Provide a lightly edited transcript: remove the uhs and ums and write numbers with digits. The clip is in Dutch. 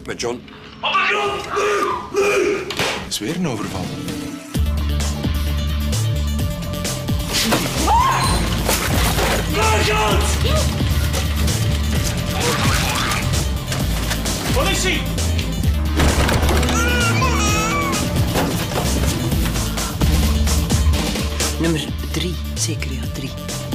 Met John. Op de grond! Het is weer een overval. Sergeant! Politie! Nummer 3, zeker ja, 3.